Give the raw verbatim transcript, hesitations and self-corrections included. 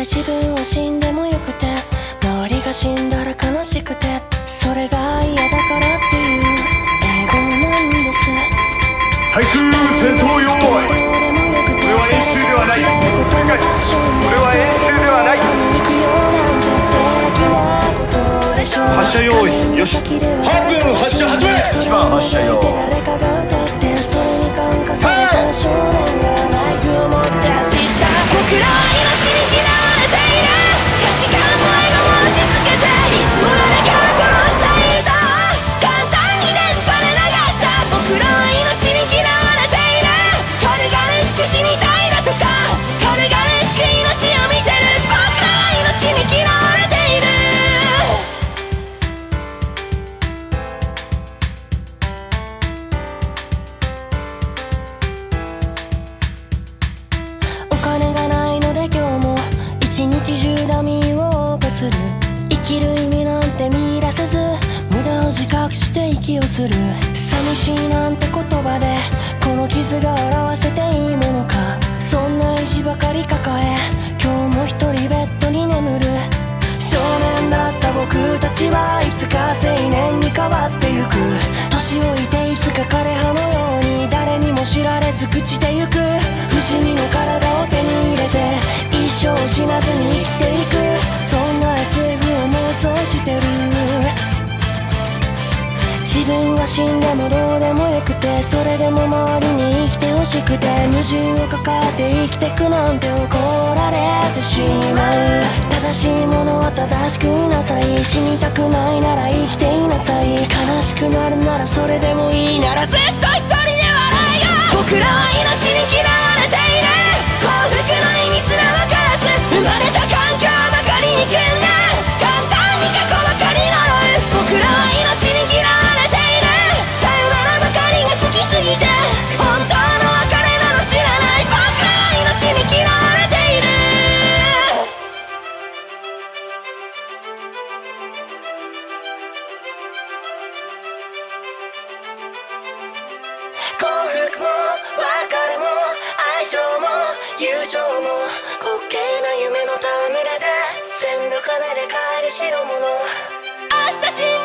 自分は死んでもよくて、周りが死んだら悲しくて、それが嫌だからっていう英語なんです。 対空戦闘用意。これは演習ではない。理解。これは演習ではない。発射用意。よし。はっぷん発射始め。いちばん発射用意。 一日中ダミーを謳歌する。生きる意味なんて見出せず、無駄を自覚して息をする。寂しいなんて言葉でこの傷が表せていいものか。そんな意地ばかり抱え、今日も一人ベッドに眠る。少年だった僕たちはいつか青年に変わってゆく。年老いていつか枯葉のように誰にも知られず朽ちてゆく。不死身の体を手に入れて一生死なずに生きていく。そんな エスエフ を妄想してる。自分が死んでもどうでもよくて、それでも周りに生きてほしくて、矛盾を抱えて生きてくなんて怒られてしまう。正しいものは正しくいなさい。死にたくないなら生きていなさい。悲しくなるならそれでもいいならずっと一人で笑えよ。僕らは命に嫌われている。幸福の意味すら分からず、生まれた環境ばかりに組んで簡単に過去ばかり呪う。僕らは命に嫌われている。さよならばかりが好きすぎて、本当の別れなの知らない。僕らは命に嫌われている。幸福も別れも愛情も友情も滑稽な夢の戯れで、全部金で買える代物。明日